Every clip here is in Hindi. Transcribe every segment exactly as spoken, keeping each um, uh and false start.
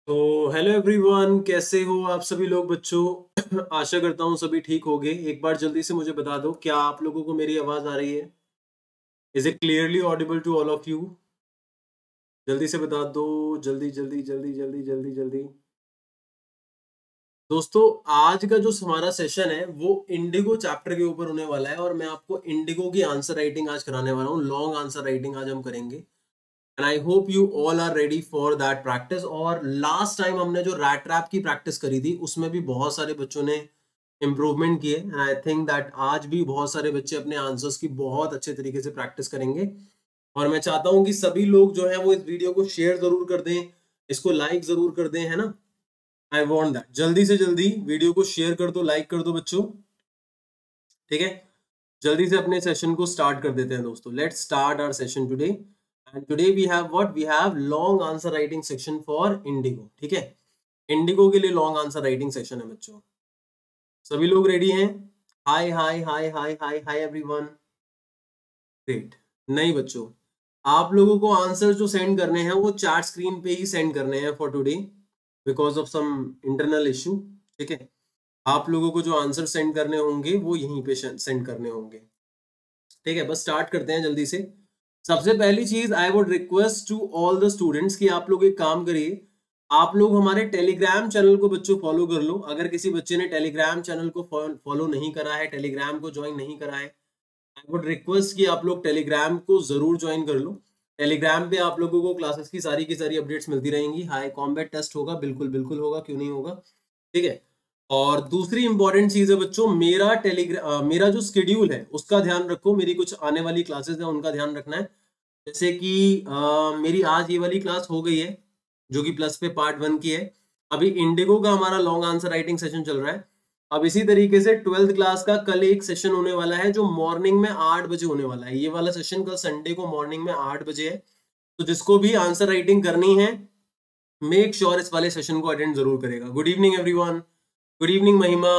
तो हेलो एवरीवन, कैसे हो आप सभी लोग बच्चों। आशा करता हूँ सभी ठीक होंगे। एक बार जल्दी से मुझे बता दो, क्या आप लोगों को मेरी आवाज आ रही है? Is it clearly audible to all of you? जल्दी से बता दो, जल्दी जल्दी जल्दी जल्दी जल्दी जल्दी। दोस्तों, आज का जो हमारा सेशन है वो इंडिगो चैप्टर के ऊपर होने वाला है और मैं आपको इंडिगो की आंसर राइटिंग आज कराने वाला हूँ। लॉन्ग आंसर राइटिंग आज हम करेंगे and I hope you all are ready for that practice. और लास्ट टाइम हमने जो रैट ट्रैप की प्रैक्टिस करी थी उसमें भी बहुत सारे बच्चों ने इम्प्रूवमेंट किए एंड आई थिंक दैट आज भी बहुत सारे बच्चे अपने आंसर्स की बहुत अच्छे तरीके से प्रैक्टिस करेंगे। और मैं चाहता हूं कि सभी लोग जो है वो इस वीडियो को शेयर जरूर कर दें, इसको लाइक जरूर कर दें, है ना। आई वॉन्ट दैट जल्दी से जल्दी वीडियो को शेयर कर दो, लाइक कर दो बच्चों। ठीक है, जल्दी से अपने सेशन को स्टार्ट कर देते हैं दोस्तों। Let's start our session today and today we have what we have long answer writing section for Indigo. ठीक है, इंडिगो के लिए लॉन्ग आंसर राइटिंग सेशन है बच्चों। सभी लोग रेडी हैं? Hi hi hi hi hi hi everyone. Great. नहीं बच्चों, आप लोगों को आंसर जो सेंड करने हैं वो चैट स्क्रीन पे ही सेंड करने हैं for today because of some internal issue. ठीक है, आप लोगों को जो आंसर सेंड करने होंगे वो यहीं पे सेंड करने होंगे। ठीक है, बस स्टार्ट करते हैं जल्दी से। सबसे पहली चीज, I would request to all the students कि आप लोग एक काम करिए, आप लोग हमारे टेलीग्राम चैनल को बच्चों फॉलो कर लो। अगर किसी बच्चे ने टेलीग्राम चैनल को फॉलो नहीं करा है, टेलीग्राम को ज्वाइन नहीं करा है, आई वुड रिक्वेस्ट कि आप लोग टेलीग्राम को जरूर ज्वाइन कर लो। टेलीग्राम पे आप लोगों को क्लासेस की सारी की सारी अपडेट्स मिलती रहेंगी। हाई कॉम्बैट टेस्ट होगा, बिल्कुल बिल्कुल होगा, क्यों नहीं होगा। ठीक है, और दूसरी इंपॉर्टेंट चीज है बच्चों, मेरा टेलीग्राम मेरा जो शेड्यूल है उसका ध्यान रखो। मेरी कुछ आने वाली क्लासेस है उनका ध्यान रखना है। जैसे कि आ, मेरी आज ये वाली क्लास हो गई है जो कि प्लस पे पार्ट वन की है। अभी इंडिगो का हमारा लॉन्ग आंसर राइटिंग सेशन चल रहा है। अब इसी तरीके से ट्वेल्थ क्लास का कल एक सेशन होने वाला है जो मॉर्निंग में आठ बजे होने वाला है। ये वाला सेशन कल संडे को मॉर्निंग में आठ बजे है। तो जिसको भी आंसर राइटिंग करनी है मेक श्योर sure इस वाले सेशन को अटेंड जरूर करेगा। Good evening everyone. Good evening Mahima.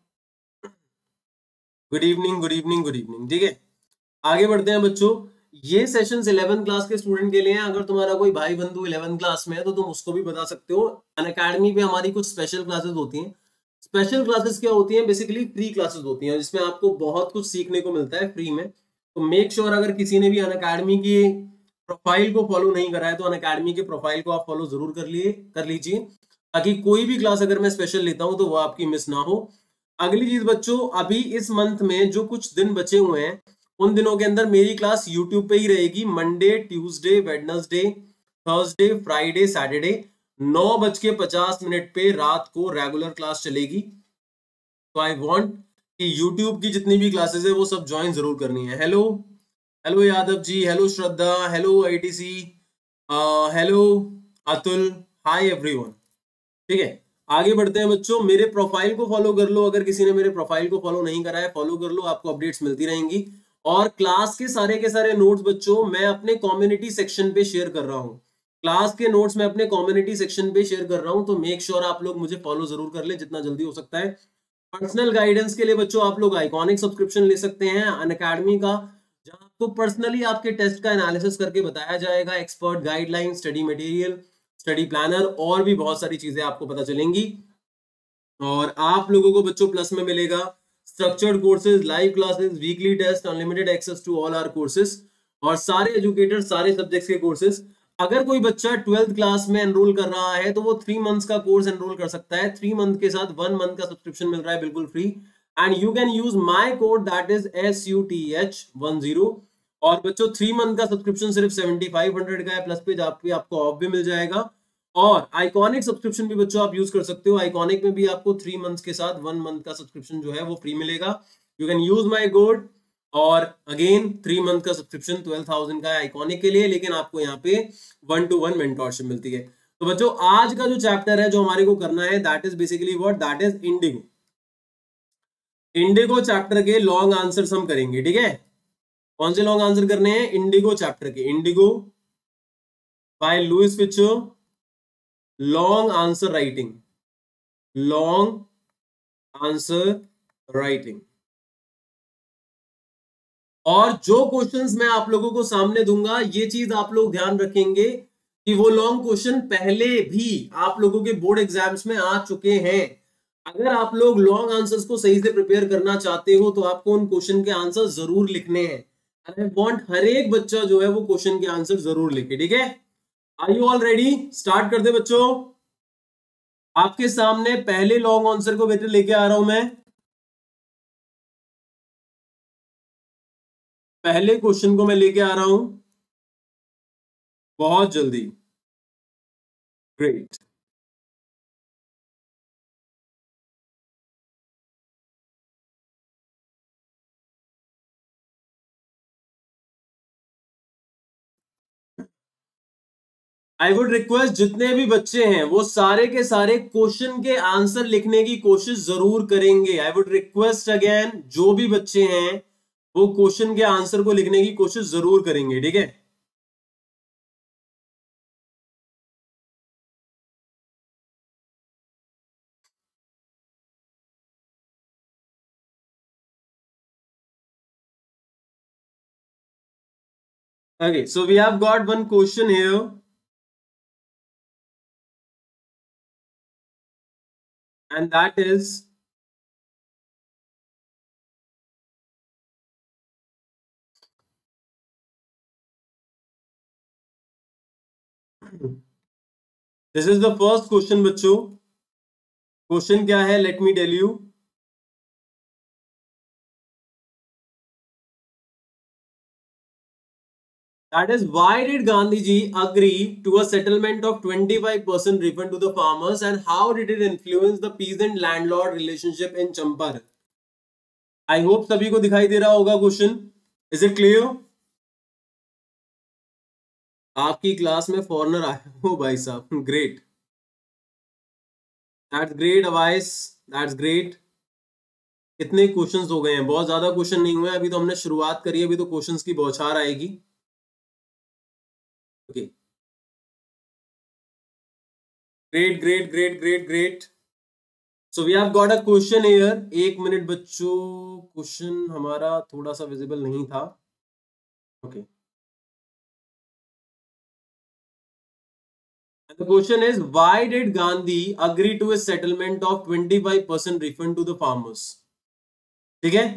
Good evening good evening good evening. ठीक है, आगे बढ़ते हैं बच्चों। ये सेशंस इलेवेंथ क्लास के स्टूडेंट के लिए हैं। अगर तुम्हारा कोई भाई बंधु इलेवेंथ क्लास में है तो तुम उसको भी बता सकते हो। अनअकैडमी पे हमारी कुछ स्पेशल क्लासेस होती हैं। स्पेशल क्लासेस क्या होती हैं? बेसिकली फ्री क्लासेस होती हैं जिसमें आपको बहुत कुछ सीखने को मिलता है फ्री में। तो मेक श्योर sure, अगर किसी ने भी अनअकैडमी की प्रोफाइल को फॉलो नहीं करा है तो अनअकैडमी के प्रोफाइल को आप फॉलो जरूर कर लिए कर लीजिए, ताकि कोई भी क्लास अगर मैं स्पेशल लेता हूं तो वो आपकी मिस ना हो। अगली चीज बच्चों, अभी इस मंथ में जो कुछ दिन बचे हुए हैं उन दिनों के अंदर मेरी क्लास यूट्यूब पे ही रहेगी। Monday, Tuesday, Wednesday, Thursday, Friday, Saturday नौ बज के पचास मिनट पे रात को रेगुलर क्लास चलेगी। तो आई वांट कि यूट्यूब की जितनी भी क्लासेस है वो सब ज्वाइन जरूर करनी है। Hello hello Yadav ji, hello Shraddha, hello ITC, hello Atul, hi everyone. ठीक है, आगे बढ़ते हैं बच्चों। मेरे प्रोफाइल को फॉलो कर लो। अगर किसी ने मेरे प्रोफाइल को फॉलो नहीं करा है फॉलो कर लो, आपको अपडेट्स मिलती रहेंगी। और क्लास के सारे के सारे नोट्स बच्चों मैं अपने कम्युनिटी सेक्शन पे शेयर कर रहा हूँ। क्लास के नोट्स मैं अपने कम्युनिटी सेक्शन पे शेयर कर रहा हूँ। तो मेक श्योर आप लोग मुझे फॉलो जरूर कर ले जितना जल्दी हो सकता है। पर्सनल गाइडेंस के लिए बच्चों आप लोग आइकॉनिक सब्सक्रिप्शन ले सकते हैं अनअकैडमी का, जहां आपको पर्सनली आपके टेस्ट का एनालिसिस करके बताया जाएगा। Expert guideline, study material, study planner और भी बहुत सारी चीजें आपको पता चलेंगी। और आप लोगों को बच्चों प्लस में मिलेगा structured courses, live classes, weekly test, unlimited access to all our courses और सारे एजुकेटर सारे सब्जेक्ट्स के कोर्सेज। अगर कोई बच्चा ट्वेल्थ क्लास में एनरोल कर रहा है तो वो थ्री मंथ्स का कोर्स एनरोल कर सकता है। थ्री मंथ के साथ वन मंथ का सब्सक्रिप्शन मिल रहा है बिल्कुल free and you can use my code that is S U T H one zero. और बच्चों थ्री मंथ का सब्सक्रिप्शन सिर्फ सेवेंटी फाइव हंड्रेड का है, प्लस पे आपको आपको ऑफ भी मिल जाएगा। और आइकॉनिक सब्सक्रिप्शन भी बच्चों आप यूज कर सकते हो। आइकॉनिक में भी आपको थ्री मंथ्स के साथ वन मंथ का सब्सक्रिप्शन जो है वो फ्री मिलेगा। You can use my code. और अगेन थ्री मंथ का सब्सक्रिप्शन ट्वेल्व थाउजेंड का है आइकॉनिक के लिए, लेकिन आपको यहाँ पे वन टू वन मेंटोरशिप मिलती है। तो बच्चों आज का जो चैप्टर है जो हमारे को करना है that is basically what that is Indigo. Indigo chapter के लॉन्ग आंसर्स हम करेंगे। ठीक है, कौन से लॉन्ग आंसर करने हैं? इंडिगो चैप्टर के। Indigo by Louis Fischer, long answer writing, long answer writing. और जो क्वेश्चंस मैं आप लोगों को सामने दूंगा ये चीज आप लोग ध्यान रखेंगे कि वो लॉन्ग क्वेश्चन पहले भी आप लोगों के बोर्ड एग्जाम्स में आ चुके हैं। अगर आप लोग लॉन्ग आंसर्स को सही से प्रिपेयर करना चाहते हो तो आपको उन क्वेश्चन के आंसर जरूर लिखने हैं। आई वांट हर एक बच्चा जो है वो क्वेश्चन के आंसर जरूर लिखे, ठीक है। Are you all ready? Start कर दे बच्चों। आपके सामने पहले लॉन्ग आंसर को बेटे लेके आ रहा हूं मैं। पहले क्वेश्चन को मैं लेके आ रहा हूं बहुत जल्दी। ग्रेट। आई वुड रिक्वेस्ट जितने भी बच्चे हैं वो सारे के सारे क्वेश्चन के आंसर लिखने की कोशिश जरूर करेंगे। आई वुड रिक्वेस्ट अगेन, जो भी बच्चे हैं वो क्वेश्चन के आंसर को लिखने की कोशिश जरूर करेंगे, ठीक है। Okay, so we have got one question here. And that is, this is the first question बच्चों। क्वेश्चन क्या है? Let me tell you. That is, why did Gandhiji agree to a settlement of twenty-five percent refund to the farmers, and how did it influence the peasant-landlord relationship in Champaran? I hope सभी को दिखाई दे रहा होगा क्वेश्चन। Is it clear? आपकी क्लास में फॉरनर आए हो भाई साहब, great. That's great Awais, that's great. कितने क्वेश्चंस हो गए हैं? बहुत ज्यादा क्वेश्चन नहीं हुए, अभी तो हमने शुरुआत करी है, अभी तो क्वेश्चंस की बौछार आएगी। Okay, great great great great great. So we have got a question here. एक मिनट बच्चों, क्वेश्चन हमारा थोड़ा सा विजिबल नहीं था। Okay okay. The question is, why did Gandhi agree to a settlement of twenty-five percent refund to the farmers? ठीक है,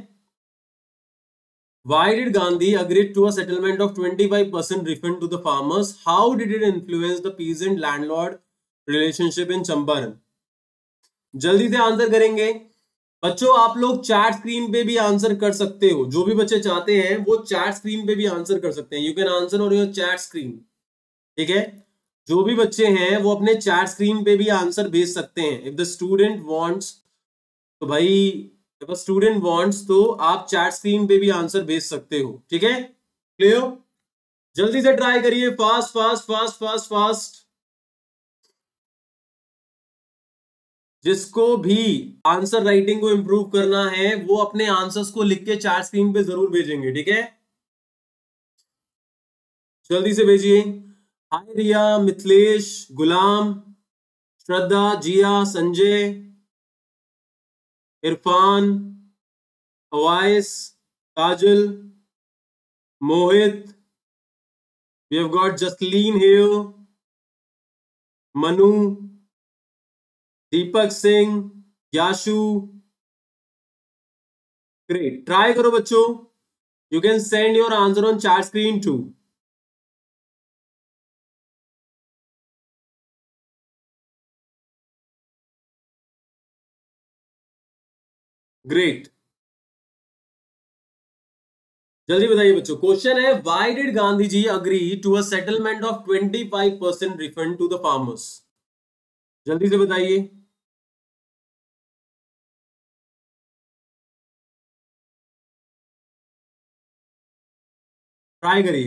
why did Gandhi agree to a settlement of twenty-five percent refund to the farmers? How did it influence the peasant landlord relationship in Champaran? जल्दी से आंसर करेंगे बच्चों। आप लोग चैट स्क्रीन पे भी आंसर कर सकते हो, जो भी बच्चे चाहते हैं वो चैट स्क्रीन पे भी आंसर कर सकते हैं। You can answer on your chat screen, ठीक है। जो भी बच्चे हैं वो अपने चैट स्क्रीन पे भी आंसर भेज सकते हैं। इफ द स्टूडेंट वांट्स, तो भाई इफ अ स्टूडेंट वांट्स तो आप चैट स्क्रीन पे भी आंसर भेज सकते हो, ठीक है। क्लियर? जल्दी से ट्राई करिए, fast fast fast fast fast. जिसको भी आंसर राइटिंग को इंप्रूव करना है वो अपने आंसर्स को लिख के चैट स्क्रीन पे जरूर भेजेंगे, ठीक है। जल्दी से भेजिए। Hi Riya, Mithilesh, Ghulam, Shraddha, Jiya, Sanjay, Irfan, Awais, Kajal, Mohit, we have got Jasleen here, Manu, Deepak Singh, Yashu. Great, try करो बच्चों। You can send your answer on chat screen too. Great, जल्दी बताइए बच्चों। क्वेश्चन है, why did Gandhi ji agree to a settlement of twenty five percent refund to the farmers? जल्दी से बताइए। ट्राई करिए।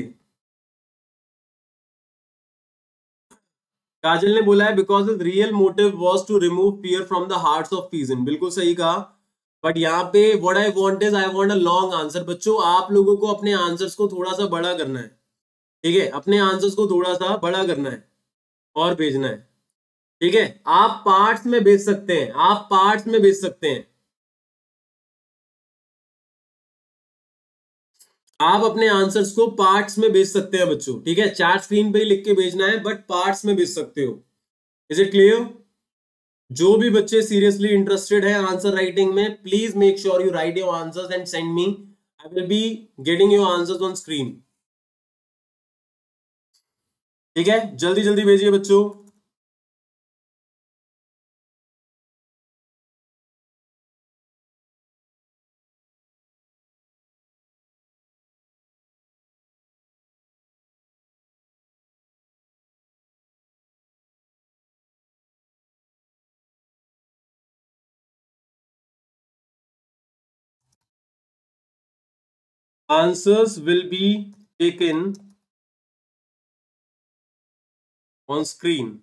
काजल ने बोला है because the real motive was to remove fear from the hearts of peasant. बिल्कुल सही कहा, बट यहाँ पे what I want is I want a long answer. बच्चों आप लोगों को अपने आंसर्स को थोड़ा सा बड़ा करना है, ठीक है। अपने आंसर्स को थोड़ा सा बड़ा करना है और भेजना है, ठीक है। आप पार्ट्स में भेज सकते हैं, आप पार्ट्स में भेज सकते हैं। आप अपने आंसर्स को पार्ट्स में भेज सकते हैं बच्चों, ठीक है, चैट स्क्रीन पे ही लिख के भेजना है, बट पार्ट्स में भेज सकते हो। Is it clear? जो भी बच्चे सीरियसली इंटरेस्टेड है आंसर राइटिंग में, please make sure you write your answers and send me. I will be getting your answers on screen. ठीक है, जल्दी जल्दी भेजिए बच्चों। Answers will be taken on screen.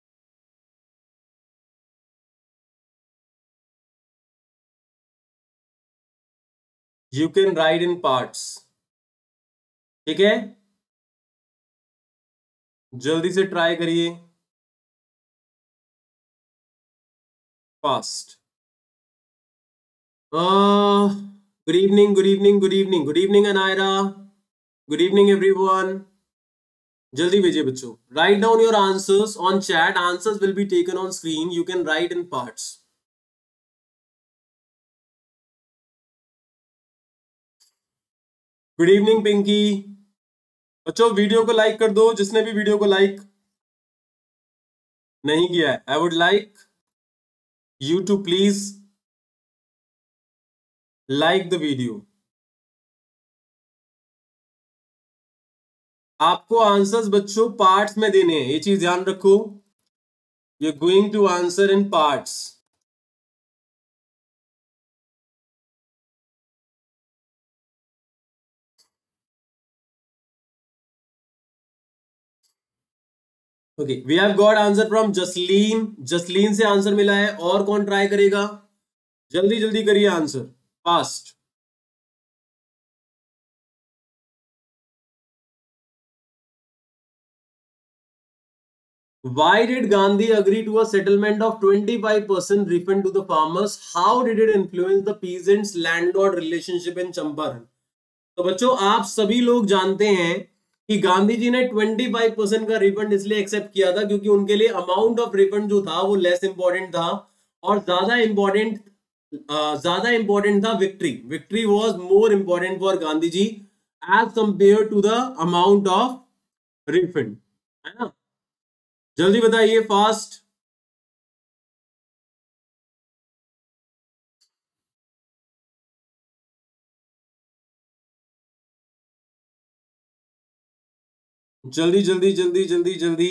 You can write in parts. ठीक है, जल्दी से ट्राई करिए, fast. Good evening, good evening, good evening, good evening Anaira, good evening everyone. जल्दी भेजिए बच्चों। Write down your answers on chat, answers will be taken on screen, you can write in parts. Good evening Pinky. बच्चों वीडियो को लाइक कर दो, जिसने भी वीडियो को लाइक नहीं किया है, I would like you to please like the video. आपको आंसर्स बच्चों पार्ट्स में देने हैं, ये चीज ध्यान रखो। You are going to answer in parts. Okay, we have got answer from Jasleen. Jasleen से आंसर मिला है, और कौन ट्राई करेगा? जल्दी जल्दी करिए answer, fast. Why did Gandhi agree to a settlement of twenty-five percent refund to the farmers? How did it influence the peasants' landlord relationship in Champaran? तो बच्चों आप सभी लोग जानते हैं कि गांधी जी ने पच्चीस परसेंट का रिफंड इसलिए एक्सेप्ट किया था क्योंकि उनके लिए अमाउंट ऑफ रिफंड जो था वो लेस इंपॉर्टेंट था, और ज्यादा इंपॉर्टेंट ज्यादा इंपॉर्टेंट था victory. Victory was more important for Gandhi ji as compare to the amount of refund, है ना? जल्दी बताइए, फास्ट। जल्दी जल्दी जल्दी जल्दी जल्दी।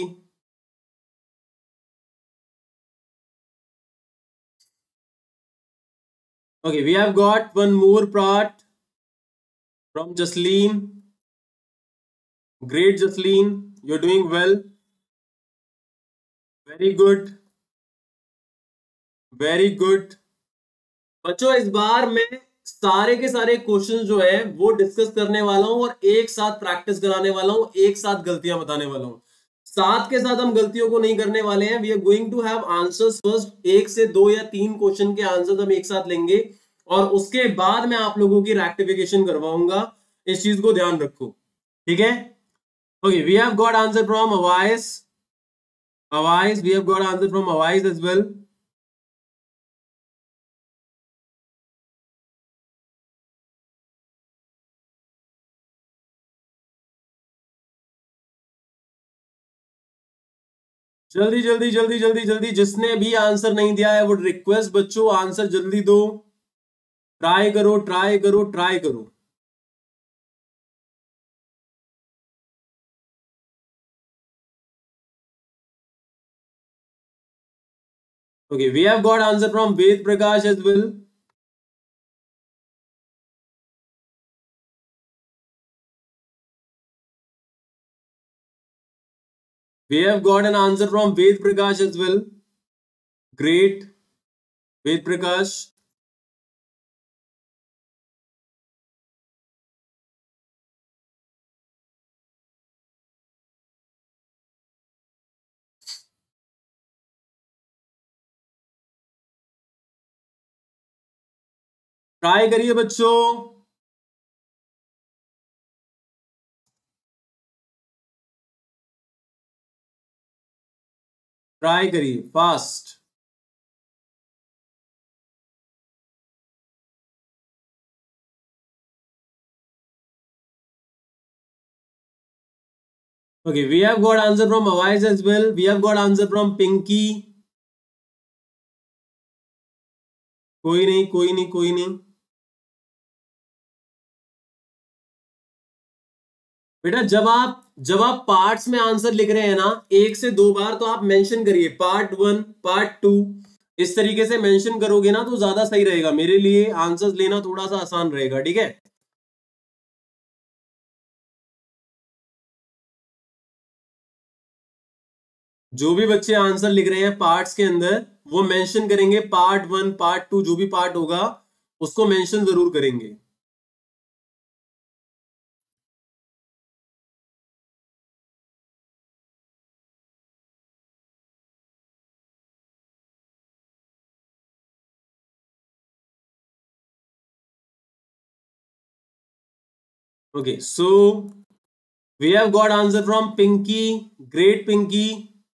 Okay, we have got one more part from Jasleen. Great, Jasleen, you're doing well. Very good, very good. बच्चों इस बार मैं सारे के सारे क्वेश्चंस जो है वो डिस्कस करने वाला हूं और एक साथ प्रैक्टिस कराने वाला हूं, एक साथ गलतियां बताने वाला हूं। साथ के साथ हम गलतियों को नहीं करने वाले हैं। We are going to have answers first, एक से दो या तीन क्वेश्चन के आंसर्स हम एक साथ लेंगे और उसके बाद मैं आप लोगों की रेक्टिफिकेशन करवाऊंगा। इस चीज को ध्यान रखो, ठीक है? Okay, we have got answer from Awais. Awais, we have got answer from Awais as well. जल्दी जल्दी जल्दी जल्दी जल्दी, जिसने भी आंसर नहीं दिया है वुड रिक्वेस्ट बच्चों आंसर जल्दी दो। ट्राई करो ट्राई करो ट्राई करो। Okay, we have got answer from Ved Prakash as well. We have got an answer from Ved Prakash as well. Great, Ved Prakash. Try करिए बच्चों। ट्राई करिए fast. Okay, we have got answer from Awais as well. We have got answer from Pinky. कोई नहीं कोई नहीं कोई नहीं बेटा, जब आप जब आप पार्ट्स में आंसर लिख रहे हैं ना, एक से दो बार तो आप मेंशन करिए, पार्ट वन पार्ट टू, इस तरीके से मेंशन करोगे ना तो ज्यादा सही रहेगा, मेरे लिए आंसर्स लेना थोड़ा सा आसान रहेगा, ठीक है। जो भी बच्चे आंसर लिख रहे हैं पार्ट्स के अंदर, वो मेंशन करेंगे पार्ट वन पार्ट टू, जो भी पार्ट होगा उसको मेंशन जरूर करेंगे। Okay, so we have got answer from Pinky, great Pinky.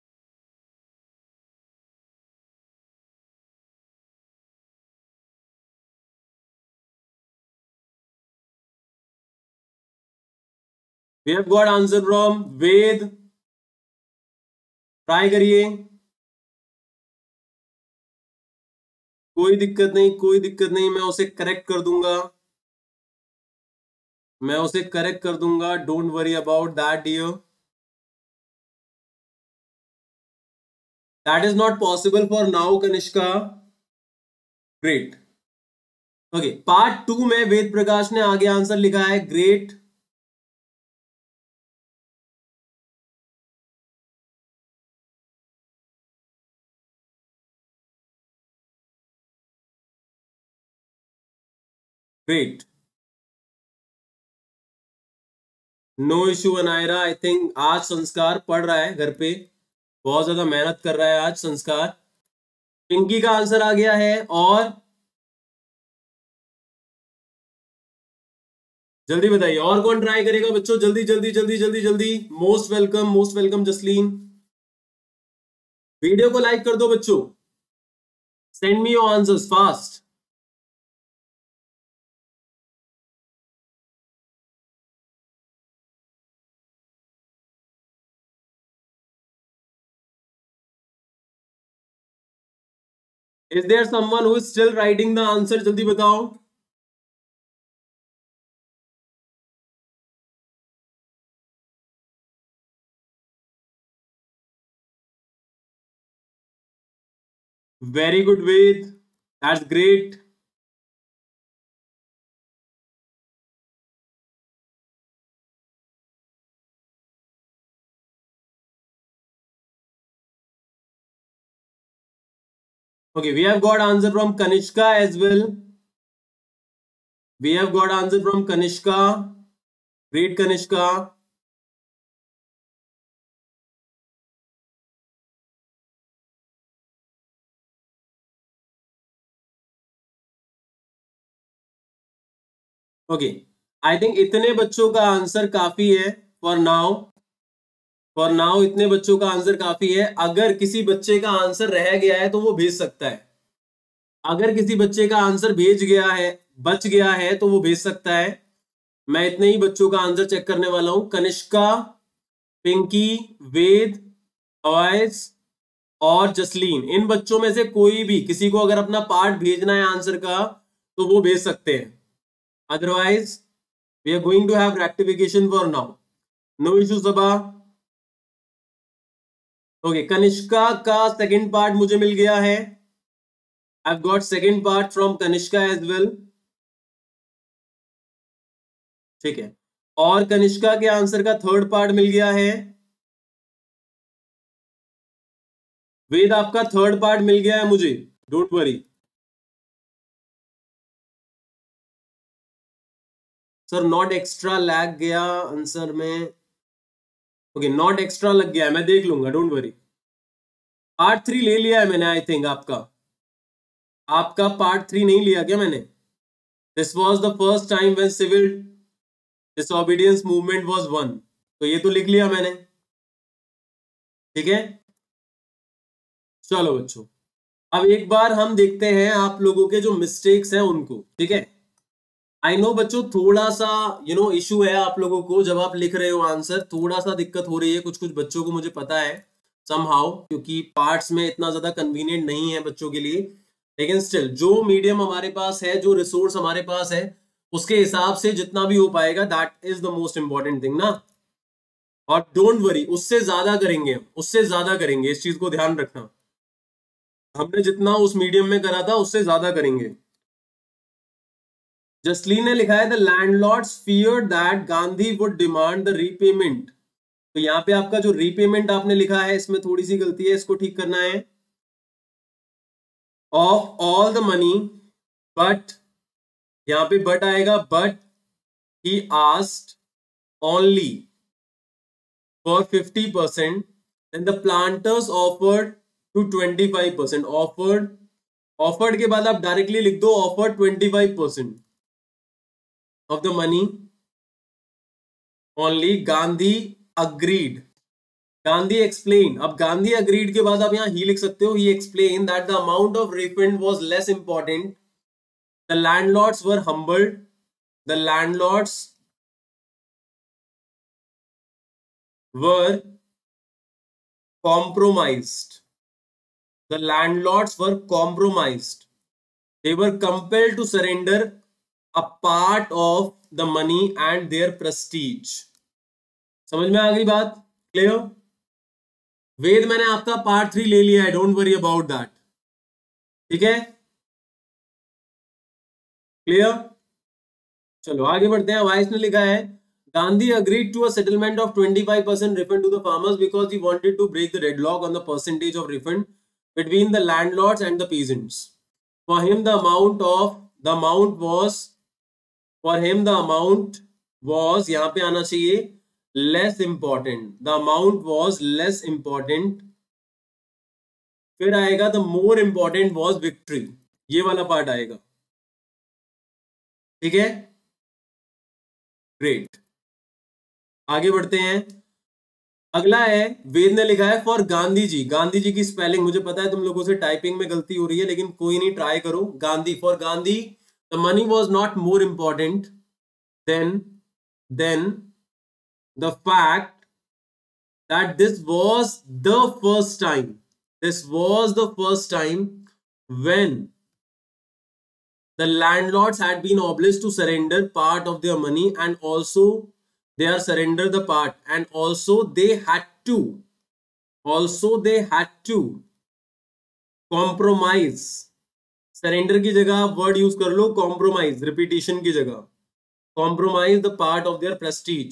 We have got answer from Ved, try करिए, कोई दिक्कत नहीं कोई दिक्कत नहीं, मैं उसे करेक्ट कर दूंगा, मैं उसे करेक्ट कर दूंगा, don't worry about that dear. That is not possible for now Kanishka. Great. Okay, part two में वेद प्रकाश ने आगे आंसर लिखा है, great. Great, no issue Anaira. I think आज संस्कार पढ़ रहा है घर पे, बहुत ज्यादा मेहनत कर रहा है आज संस्कार। पिंकी का आंसर आ गया है, और जल्दी बताइए और कौन ट्राई करेगा बच्चों, जल्दी जल्दी जल्दी जल्दी जल्दी। Most welcome most welcome Jasleen. Video को लाइक कर दो बच्चों, send me your answers fast. Is there someone who is still writing the answer, जल्दी बताओ। Very good Ved, that's great. Okay, we have got answer from Kanishka as well. We have got answer from Kanishka. Great Kanishka. Okay, I think इतने बच्चों का आंसर काफी है फॉर नाउ। फॉर नाउ इतने बच्चों का आंसर काफी है। अगर किसी बच्चे का आंसर रह गया है तो वो भेज सकता है। अगर किसी बच्चे का आंसर भेज गया है, बच गया है, तो वो भेज सकता है। मैं इतने ही बच्चों का आंसर चेक करने वाला हूं, कनिष्का, पिंकी, वेद, अवैस और जसलीन। इन बच्चों में से कोई भी किसी को अगर अपना पार्ट भेजना है आंसर का तो वो भेज सकते हैं, otherwise we are going to have rectification for now. No issue Saba. Okay, Kanishka का सेकंड पार्ट मुझे मिल गया है। I've got second part from Kanishka as well. ठीक है, और कनिष्का के आंसर का थर्ड पार्ट मिल गया है। वेद आपका थर्ड पार्ट मिल गया है मुझे, don't worry. Sir not extra lag गया आंसर में। ओके, नॉट एक्स्ट्रा लग गया है, मैं देख लूंगा, डोंट वरी। पार्ट थ्री ले लिया है मैंने, आई थिंक आपका आपका पार्ट थ्री नहीं लिया क्या मैंने? This was the first time when civil disobedience movement was won, तो ये तो लिख लिया मैंने, ठीक है। चलो बच्चों, अब एक बार हम देखते हैं आप लोगों के जो मिस्टेक्स हैं उनको, ठीक है। आई नो बच्चों थोड़ा सा यू नो इशू है आप लोगों को, जब आप लिख रहे हो आंसर थोड़ा सा दिक्कत हो रही है कुछ कुछ बच्चों को, मुझे पता है समहाउ, क्योंकि पार्ट्स में इतना ज्यादा कन्वीनियंट नहीं है बच्चों के लिए, लेकिन स्टिल जो मीडियम हमारे पास है, जो रिसोर्स हमारे पास है, उसके हिसाब से जितना भी हो पाएगा that is the most important thing ना। और डोंट वरी, उससे ज्यादा करेंगे, उससे ज्यादा करेंगे, इस चीज को ध्यान रखना, हमने जितना उस मीडियम में करा था उससे ज्यादा करेंगे। जसलीन ने लिखा है the landlords feared that Gandhi would demand the repayment. तो यहाँ पे आपका जो रीपेमेंट आपने लिखा है इसमें थोड़ी सी गलती है, इसको ठीक करना है। Of all the money, but यहाँ पे बट आएगा, but he asked only for fifty percent and the planters offered to twenty five percent. Offered, offered के बाद आप डायरेक्टली लिख दो offered twenty five percent of the money only, Gandhi agreed, Gandhi explained। अब Gandhi agreed के बाद आप यहाँ ही लिख सकते हो, he explained that the amount of refund was less important, the landlords were humbled, the landlords were compromised, the landlords were compromised, they were compelled to surrender a part of the money and their prestige। समझ में आ गई बात? क्लियर? वेद मैंने आपका पार्ट थ्री ले लिया है, डोंट वरी अबाउट दैट, ठीक है, क्लियर। चलो आगे बढ़ते हैं। वाइस ने लिखा है Gandhi agreed to a settlement of twenty-five percent refund to the farmers because he wanted to break the deadlock on the percentage of refund between the landlords and the peasants. For him the amount of the amount was For him the amount was, यहाँ पे आना चाहिए less important, the amount was less important, फिर आएगा the more important was victory, ये वाला पार्ट आएगा, ठीक है, ग्रेट। आगे बढ़ते हैं। अगला है, वेद ने लिखा है फॉर गांधी जी। गांधी जी की स्पेलिंग मुझे पता है तुम लोगों से टाइपिंग में गलती हो रही है, लेकिन कोई नहीं, ट्राई करो। Gandhi, for Gandhi the money was not more important then then the fact that this was the first time this was the first time when the landlords had been obliged to surrender part of their money, and also they are surrender the part, and also they had to also they had to compromise। surrender की जगह वर्ड यूज कर लो compromise, repetition की जगह compromise the part of their prestige।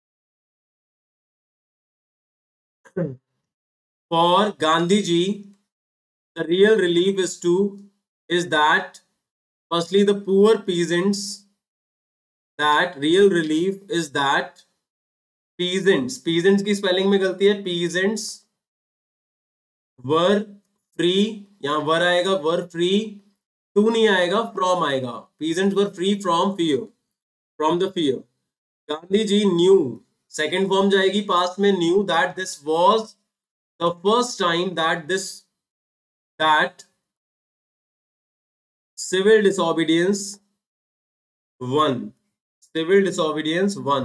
For Gandhi ji, the real relief is to is that firstly the poor peasants, that real relief is that peasants peasants की spelling में गलती है, peasants were free, यहाँ were आएगा, were free, to नहीं आएगा, from आएगा, peasants were free from fear, from the fear। Gandhi ji knew, second form जाएगी past में, knew that this was the first time that this that civil disobedience won, civil disobedience won।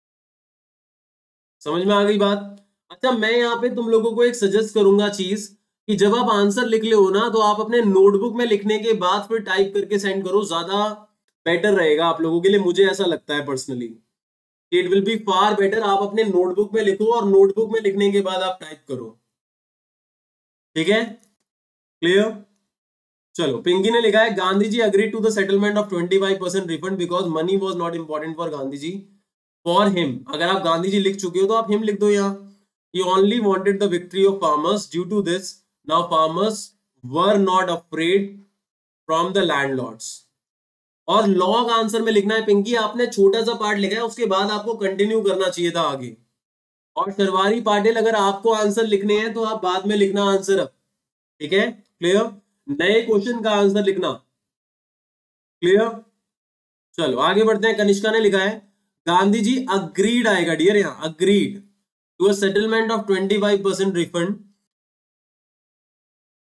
समझ में आ गई बात? अच्छा, मैं यहाँ पे तुम लोगों को एक सजेस्ट करूंगा चीज, कि जब आप आंसर लिख ले हो ना, तो आप अपने नोटबुक में लिखने के बाद फिर टाइप करके सेंड करो, ज्यादा बेटर रहेगा आप लोगों के लिए, मुझे ऐसा लगता है personally, it will be far better. आप अपने नोटबुक में लिखो और नोटबुक में लिखने के बाद आप टाइप करो, ठीक है, क्लियर। चलो, पिंकी ने लिखा है Gandhi ji agree to the settlement of twenty five percent refund because money was not important for Gandhi ji. For him, अगर आप गांधी जी लिख चुके हो तो आप हिम लिख दो यहाँ। He only wanted the victory of farmers. Due to this, now farmers were not afraid from the landlords। और लॉग आंसर में लिखना है पिंकी, आपने छोटा सा पार्ट लिखा है, उसके बाद आपको कंटिन्यू करना चाहिए था आगे। और शर्वारी पाटिल, अगर आपको आंसर लिखने हैं तो आप बाद में लिखना आंसर अब, ठीक है, क्लियर। नए क्वेश्चन का आंसर लिखना, क्लियर। चलो आगे बढ़ते हैं। कनिष्का ने लिखा है गांधी जी अग्रीड आएगा डियर, यहाँ agreed to a settlement of twenty five percent refund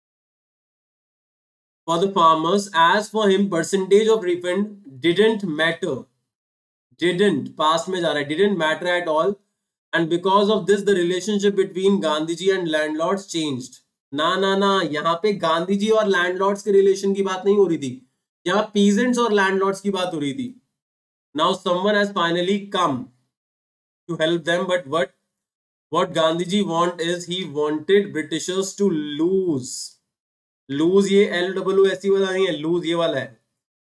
for the farmers. As for him, percentage of refund didn't matter. Didn't, past में जा रहा है, didn't matter at all. And because of this, the relationship between Gandhiji and landlords changed. ना ना ना, यहाँ पे गांधी जी और लैंडलॉर्ड्स के रिलेशन की बात नहीं हो रही थी, यहाँ पीजेंट्स और लैंडलॉर्ड्स की बात हो रही थी. Now someone has finally come to help them, but what what Gandhiji want is he wanted Britishers to lose. Lose ये L W S E वाला नहीं है, lose ये वाला है.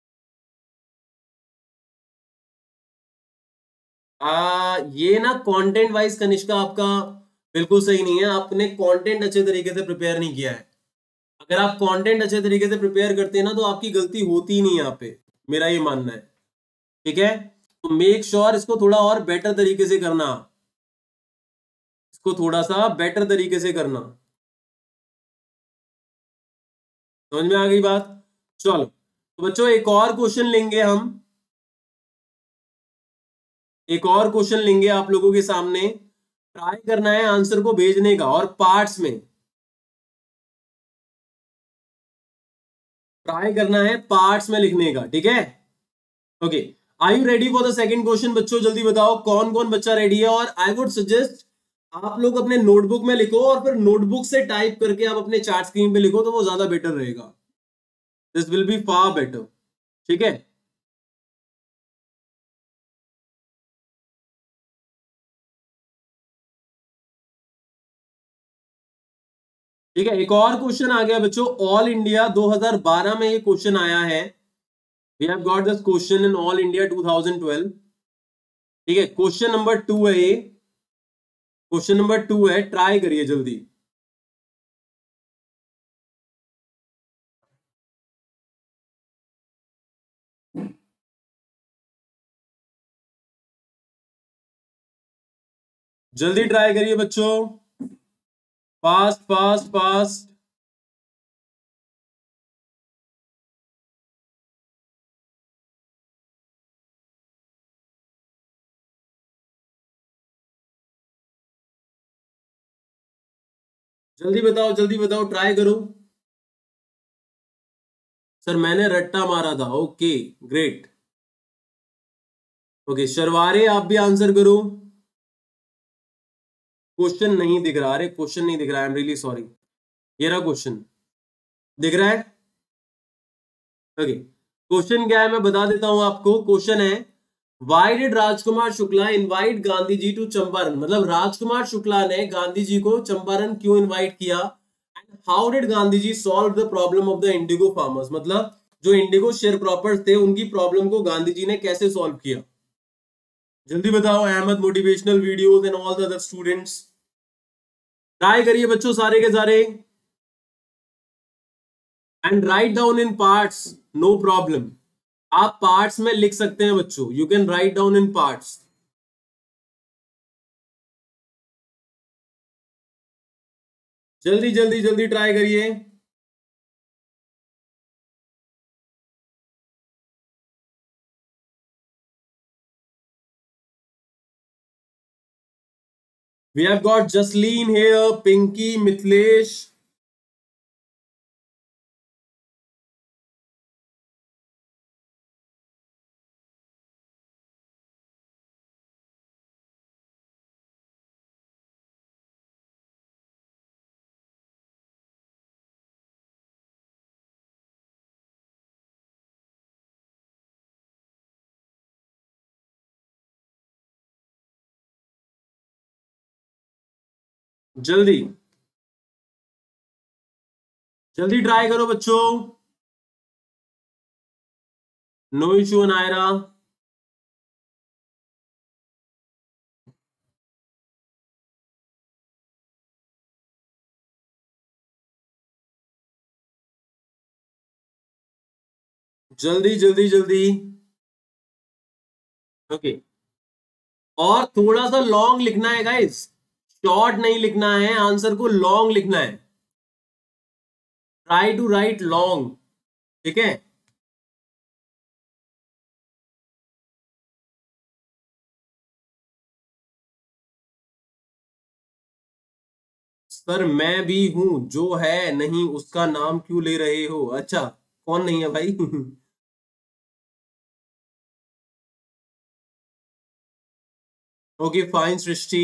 आ, ये ना कंटेंट वाइज कनिष्का आपका बिल्कुल सही नहीं है. आपने कंटेंट अच्छे तरीके से प्रिपेयर नहीं किया है. अगर आप कंटेंट अच्छे तरीके से प्रिपेयर करते हैं ना तो आपकी गलती होती ही नहीं यहाँ पे, मेरा ये मानना है. ठीक है, तो मेक श्योर इसको थोड़ा और बेटर तरीके से करना, इसको थोड़ा सा बेटर तरीके से करना. समझ में आ गई बात? चलो तो बच्चों एक और क्वेश्चन लेंगे हम, एक और क्वेश्चन लेंगे आप लोगों के सामने. ट्राई करना है आंसर को भेजने का और पार्ट्स में ट्राई करना है, पार्ट्स में लिखने का. ठीक है, okay. Are you ready for the second question? बच्चों जल्दी बताओ कौन कौन बच्चा रेडी है. और आई वुड सजेस्ट आप लोग अपने नोटबुक में लिखो और फिर नोटबुक से टाइप करके आप अपने चार्ट स्क्रीन पे लिखो तो वो ज्यादा बेटर रहेगा. This will be far better. ठीक है, ठीक है. एक और क्वेश्चन आ गया बच्चों, ऑल इंडिया दो हज़ार बारह में ये क्वेश्चन आया है. We have got this question in all India दो हज़ार बारह. ठीक है, क्वेश्चन नंबर टू है ये, क्वेश्चन नंबर टू है. ट्राई करिए जल्दी. जल्दी ट्राई करिए बच्चों, फास्ट फास्ट फास्ट. जल्दी बताओ जल्दी बताओ, ट्राई करो. सर मैंने रट्टा मारा था. Okay great. ओके शर्वारे आप भी आंसर करो. क्वेश्चन नहीं दिख रहा, अरे क्वेश्चन नहीं दिख रहा, आई एम रियली सॉरी. ये रहा क्वेश्चन, दिख रहा है? ओके, क्वेश्चन क्या है मैं बता देता हूं आपको. क्वेश्चन है why did Rajkumar Shukla invite Gandhi ji to Champaran. मतलब राजकुमार शुक्ला ने गांधी जी को चंपारण क्यों इनवाइट किया. And how did Gandhi ji solve the problem of the indigo farmers. मतलब जो इंडिगो शेयर प्रॉपर्स थे उनकी प्रॉब्लम को गांधी जी ने कैसे सॉल्व किया. जल्दी बताओ. Ahmad motivational videos and all the other students try करिए बच्चों सारे के सारे. And write down in parts, no problem. आप पार्ट्स में लिख सकते हैं बच्चों, you can write down in parts. जल्दी जल्दी जल्दी ट्राई करिए. We have got Jasleen here, Pinky, Mitlesh. जल्दी जल्दी ट्राई करो बच्चों. No issue Naira. जल्दी जल्दी जल्दी. ओके, और थोड़ा सा लॉन्ग लिखना है गाइस, शॉर्ट नहीं लिखना है, आंसर को लॉन्ग लिखना है. Try to write long. ठीक है, सर मैं भी हूं, जो है नहीं उसका नाम क्यों ले रहे हो. अच्छा कौन नहीं है भाई? Okay fine Srishti.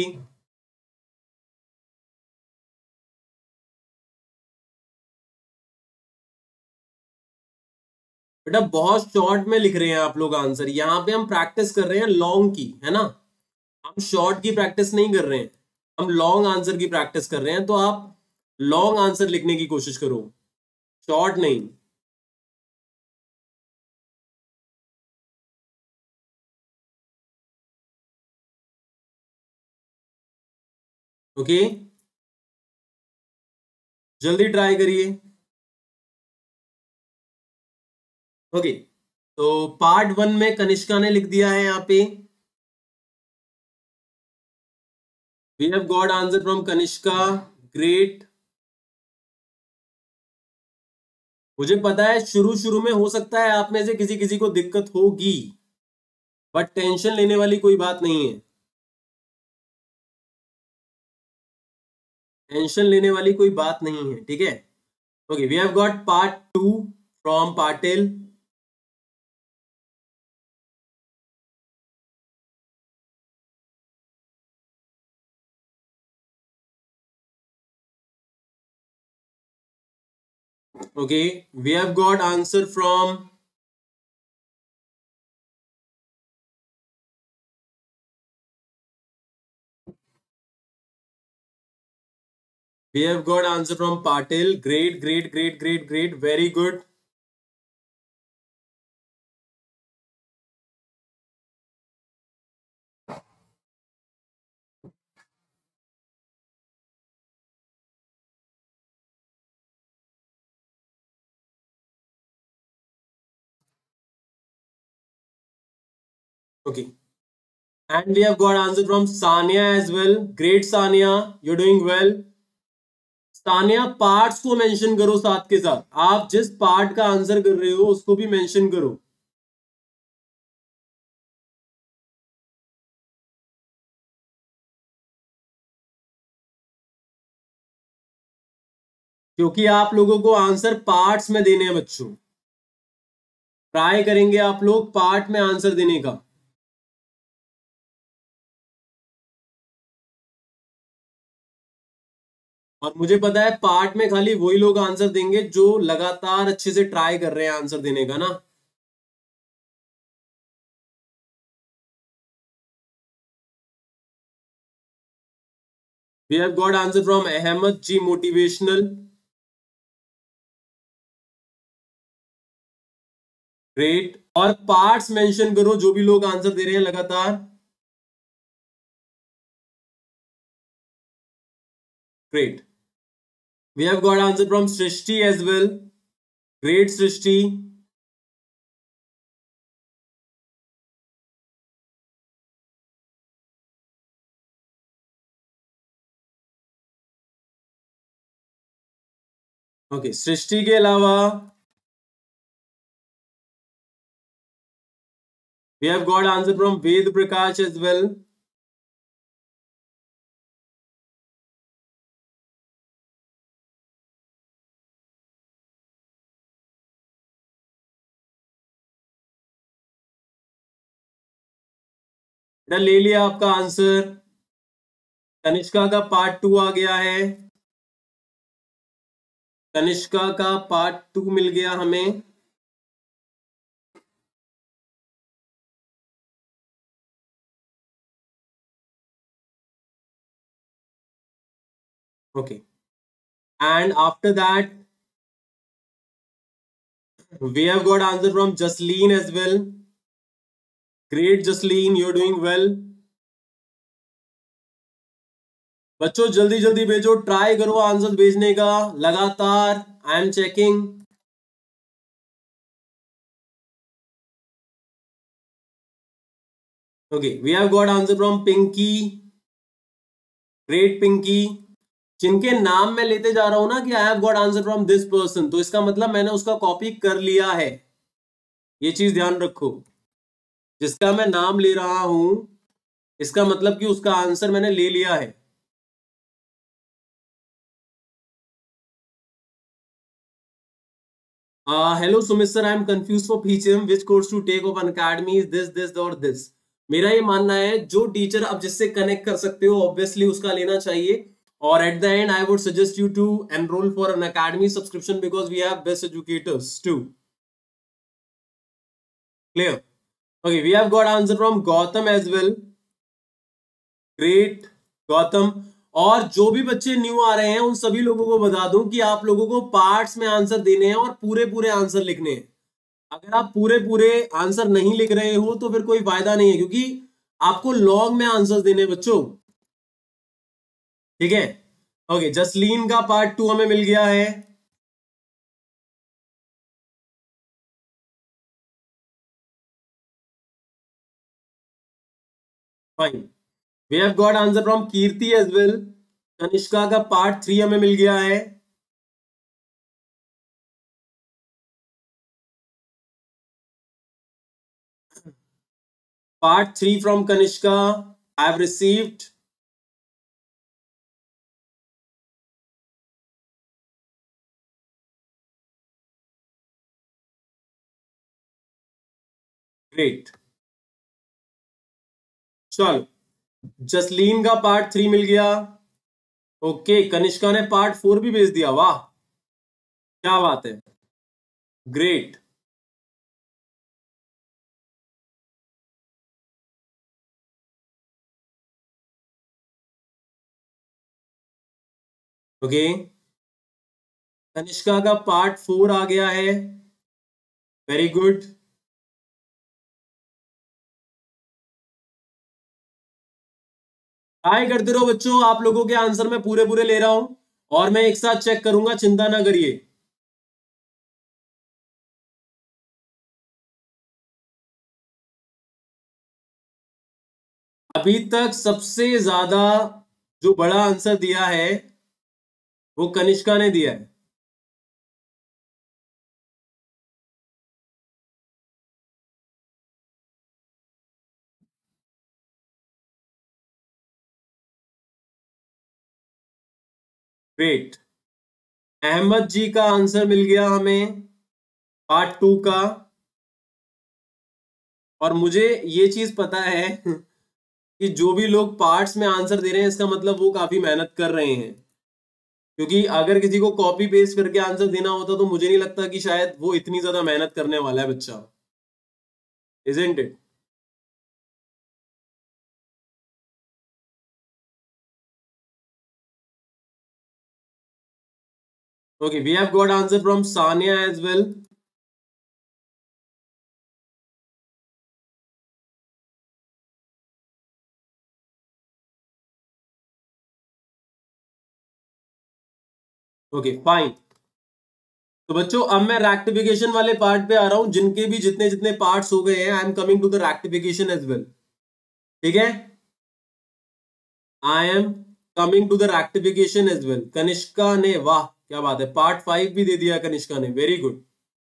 बेटा बहुत शॉर्ट में लिख रहे हैं आप लोग आंसर, यहाँ पे हम प्रैक्टिस कर रहे हैं लॉन्ग की, है ना? हम शॉर्ट की प्रैक्टिस नहीं कर रहे हैं, हम लॉन्ग आंसर की प्रैक्टिस कर रहे हैं। तो आप लॉन्ग आंसर लिखने की कोशिश करो, शॉर्ट नहीं। ओके जल्दी ट्राई करिए। ओके तो पार्ट वन में कनिष्का ने लिख दिया है यहाँ पे, we have got answer from Kanishka, great. मुझे पता है शुरू शुरू में हो सकता है आप में से किसी किसी को दिक्कत होगी, बट टेंशन लेने वाली कोई बात नहीं है, टेंशन लेने वाली कोई बात नहीं है, ठीक है? Okay we have got part two from Patil. Okay we have got answer from we have got answer from Patil, great great great great great, very good। Okay and we have got answer from Sania as well, great Sania, you're doing well। Sania parts को मेंशन करो साथ के साथ, आप जिस पार्ट का आंसर कर रहे हो उसको भी मेंशन करो। क्योंकि आप लोगों को आंसर पार्ट्स में देने हैं बच्चों, ट्राई करेंगे आप लोग पार्ट में आंसर देने का। और मुझे पता है पार्ट में खाली वही लोग आंसर देंगे जो लगातार अच्छे से ट्राई कर रहे हैं आंसर देने का ना। We have got answer from Ahmed G motivational, great। और पार्ट्स मेंशन करो जो भी लोग आंसर दे रहे हैं लगातार, great। We have got answer from Srishti as well, great Srishti। ओके सृष्टि के अलावा we have got answer from Ved Prakash as well। बेटा ले लिया आपका आंसर, कनिष्का का पार्ट टू आ गया है, कनिष्का का पार्ट टू मिल गया हमें। Okay and after that we have got answer from Jasleen as well, great Jasleen, you're doing well। बच्चों जल्दी जल्दी भेजो, ट्राई करो आंसर भेजने का लगातार, I am checking. Okay we have got answer from Pinky, great Pinky. जिनके नाम मैं लेते जा रहा हूं ना कि I have got answer from this person, तो इसका मतलब मैंने उसका कॉपी कर लिया है, ये चीज ध्यान रखो। जिसका मैं नाम ले रहा हूं इसका मतलब कि उसका आंसर मैंने ले लिया है। Uh, hello Sumit sir, I am confused for P H M. Which course to take of an academy is this, this or this? मेरा ये मानना है जो टीचर आप जिससे कनेक्ट कर सकते हो ऑब्वियसली उसका लेना चाहिए. और at the end I would suggest you to enroll for an academy subscription because we have best educators too. Clear? Okay, we have got answer from Gautam as well. Great, Gautam. और जो भी बच्चे न्यू आ रहे हैं उन सभी लोगों को बता दूं कि आप लोगों को पार्ट्स में आंसर देने हैं और पूरे पूरे आंसर लिखने हैं. अगर आप पूरे पूरे आंसर नहीं लिख रहे हो तो फिर कोई फायदा नहीं है क्योंकि आपको लॉन्ग में आंसर देने हैं बच्चों. ठीक है. ओके, जसलीन का पार्ट टू हमें मिल गया है. Fine. We have got answer from Kirti as well. Kanishka का पार्ट थ्री हमें मिल गया है. Part three from Kanishka, I have received. Great. चलो, जसलीन का पार्ट थ्री मिल गया. ओके, कनिष्का ने पार्ट फोर भी भेज दिया. वाह, क्या बात है. ग्रेट. ओके, कनिष्का का पार्ट फोर आ गया है. Very good. ट्राई करते रहो बच्चों. आप लोगों के आंसर मैं पूरे पूरे ले रहा हूं और मैं एक साथ चेक करूंगा, चिंता ना करिए. अभी तक सबसे ज्यादा जो बड़ा आंसर दिया है वो कनिष्का ने दिया है. ग्रेट. अहमद जी का आंसर मिल गया हमें पार्ट टू का. और मुझे ये चीज पता है कि जो भी लोग पार्ट्स में आंसर दे रहे हैं इसका मतलब वो काफी मेहनत कर रहे हैं. क्योंकि अगर किसी को कॉपी पेस्ट करके आंसर देना होता तो मुझे नहीं लगता कि शायद वो इतनी ज्यादा मेहनत करने वाला है बच्चा. Isn't it? Okay, we have got answer from Sania as well. Okay, fine. तो बच्चों अब मैं रेक्टिफिकेशन वाले पार्ट पे आ रहा हूं. जिनके भी जितने जितने पार्ट्स हो गए हैं I am coming to the rectification as well. ठीक है. I am coming to the rectification as well. Kanishka ने, वाह क्या बात है, पार्ट फाइव भी दे दिया कनिष्का ने. Very good.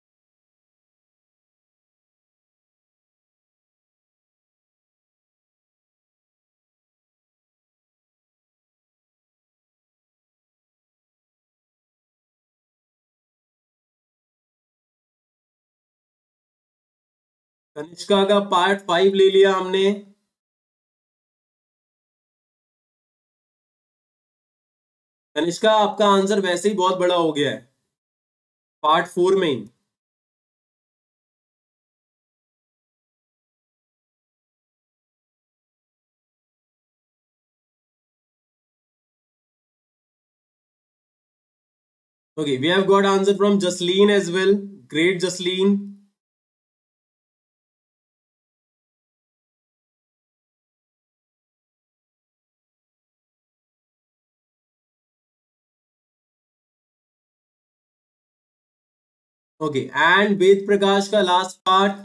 कनिष्का का पार्ट फाइव ले लिया हमने. कनिष्का आपका आंसर वैसे ही बहुत बड़ा हो गया है पार्ट फोर में ही. Okay, we have got answer from Jasleen as well. Great Jasleen. Okay, and Ved Prakash का लास्ट पार्ट.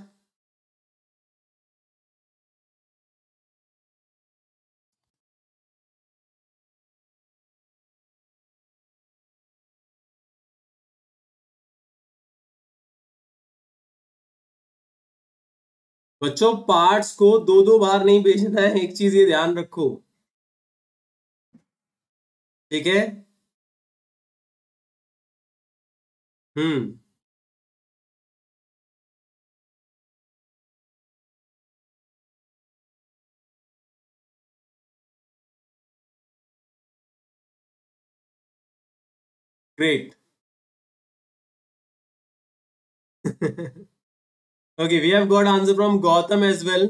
बच्चों पार्ट्स को दो दो बार नहीं भेजना है, एक चीज ये ध्यान रखो. ठीक है. हम्म. Great. Okay, we have got answer from Gautam as well.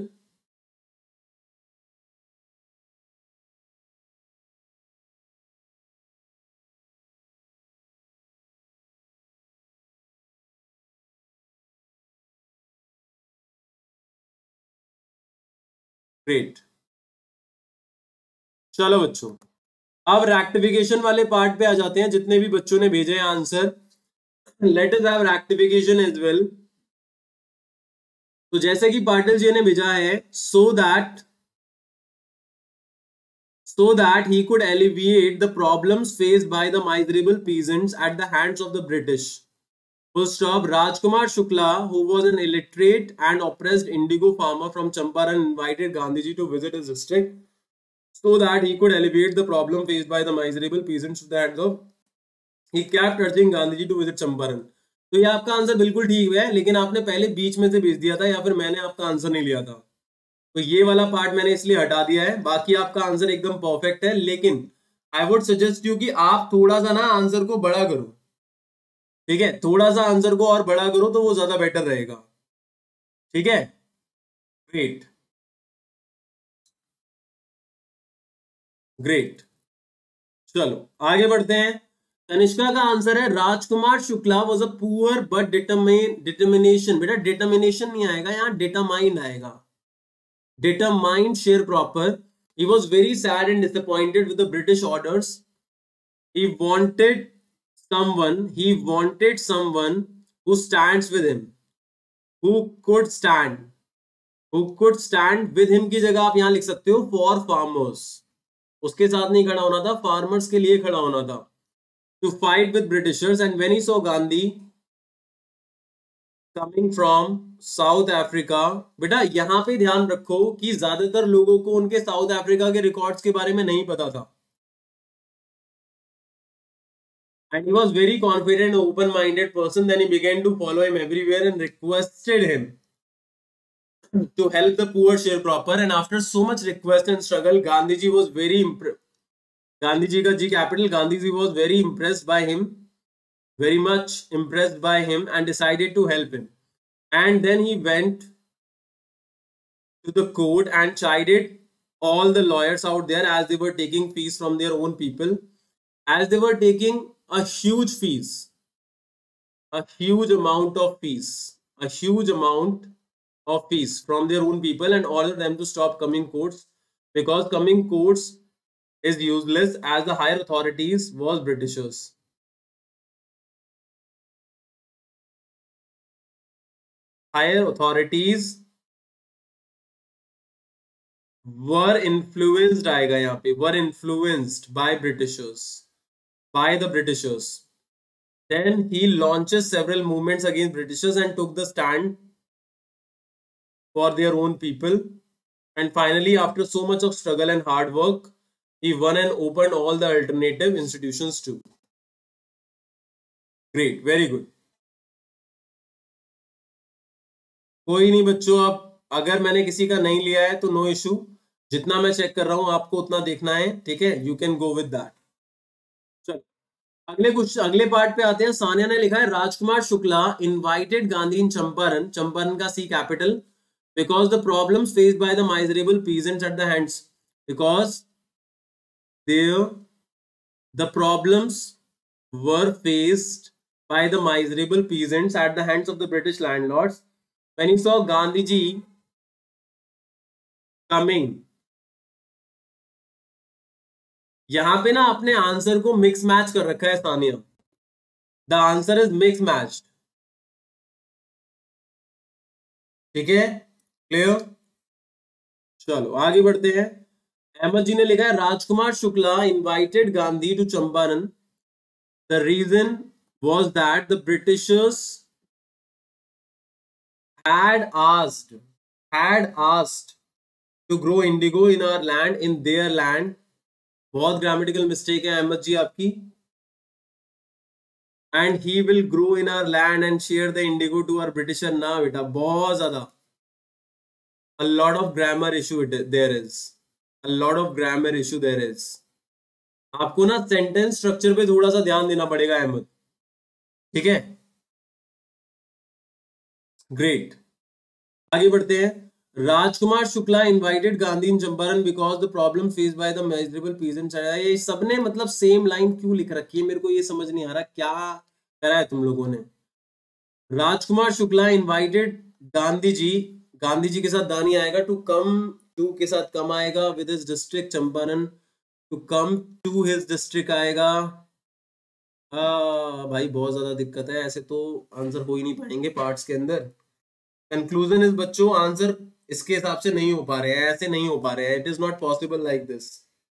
Great. चलो बच्चों, अब रेक्टिफिकेशन वाले पार्ट पे आ जाते हैं। जितने भी बच्चों ने भेजे हैं answer, let us have rectification as well. तो जैसे कि पाटिल जी ने भेजा है, so that so that he could alleviate the problems faced by the miserable peasants at the hands of the British. Full stop. Rajkumar Shukla, who was an illiterate and oppressed indigo farmer from Champaran, invited Gandhiji to visit his district so that he could alleviate the problem faced by the miserable peasants at the hands of. He kept urging Gandhiji to visit Champaran. तो ये आपका आंसर बिल्कुल ठीक है, लेकिन आपने पहले बीच में से भेज दिया था या फिर मैंने आपका आंसर नहीं लिया था, तो ये वाला पार्ट मैंने इसलिए हटा दिया है। बाकी आपका आंसर एकदम परफेक्ट है, लेकिन आई वुड सजेस्ट यू कि आप थोड़ा सा ना आंसर को बड़ा करो। ठीक है, थोड़ा सा आंसर को और बड़ा करो तो वो ज्यादा बेटर रहेगा। ठीक है, ग्रेट ग्रेट। चलो आगे बढ़ते हैं। तनिष्का का आंसर है Rajkumar Shukla was a poor but determine determination. बेटा डिटर्मिनेशन नहीं आएगा यहाँ, डिटरमाइंड आएगा। Determined sharecropper. He was very sad and disappointed with the British orders. He wanted someone, he wanted someone who stands with him, who could stand, who could stand with him की जगह आप यहाँ लिख सकते हो for farmers. उसके साथ नहीं खड़ा होना था, farmers के लिए खड़ा होना था. To fight with Britishers, and when he saw Gandhi coming from South Africa, बेटा यहां पे ध्यान रखो कि ज्यादातर लोगों को उनके साउथ अफ्रीका के रिकॉर्ड्स के बारे में नहीं पता था। And he was very confident, open-minded person. Then he began to follow him everywhere and requested him to help the poor sharecropper. And after so much request and struggle, Gandhiji was very impressed. Gandhiji का G capital, Gandhiji was very impressed by him. Very much impressed by him and decided to help him. And then he went to the court and chided all the lawyers out there as they were taking fees from their own people, as they were taking a huge fees, a huge amount of fees, a huge amount of fees from their own people, and ordered them to stop coming courts, because coming courts is useless as the higher authorities was Britishers. Higher authorities were influenced आएगा यहाँ पे, were influenced by Britishers, by the Britishers. Then he launches several movements against Britishers and took the stand for their own people. And finally, after so much of struggle and hard work, he won and opened all the alternative institutions too. Great, very good. कोई नहीं बच्चों, आप अगर मैंने किसी का नहीं लिया है तो नो इशू, जितना मैं चेक कर रहा हूं आपको उतना देखना है, ठीक है, you can go with that. चलो अगले कुछ अगले पार्ट पे आते हैं। सानिया ने लिखा है राजकुमार शुक्ला इनवाइटेड गांधी इन चंपारण, चंपारण का C capital, because the problems faced by the miserable peasants at the hands, because there the problems were faced by the miserable peasants at the hands of the British landlords. When he saw Gandhiji coming, यहां पे ना अपने आंसर को मिक्स मैच कर रखा है Sania. The answer is mix matched, ठीक है, क्लियर। चलो आगे बढ़ते हैं। अहमद जी ने लिखा है Rajkumar Shukla invited Gandhi to Champaran, the reason was that the Britishers had asked had asked to grow indigo in our land, in their land. बहुत ग्रामेटिकल मिस्टेक है अहमद जी आपकी। And he will grow in our land and share the indigo to our Britisher ना बेटा, बहुत ज्यादा, a lot of grammar issue it, there is a lot of grammar issue there is आपको ना सेंटेंस स्ट्रक्चर पे थोड़ा सा ध्यान देना पड़ेगा अहमद, ठीक है? ग्रेट, आगे बढ़ते हैं। Rajkumar Shukla invited Gandhi in Champaran because the problem faced by the miserable peasants. ये सबने मतलब सेम लाइन क्यों लिख रखी है, मेरे को ये समझ नहीं आ रहा क्या करा है तुम लोगों ने। राजकुमार शुक्ला इनवाइटेड गांधी जी, गांधी जी के साथ दानी आएगा, टू कम, टू के साथ कम आएगा, with his district Champaran, to come to his district आएगा। आ, भाई बहुत ज्यादा दिक्कत है, ऐसे तो आंसर हो ही नहीं पाएंगे पार्ट्स के अंदर। कंक्लूजन इज बच्चों, आंसर इसके हिसाब से नहीं हो पा रहे हैं, ऐसे नहीं हो पा रहे हैं, it is not possible like this.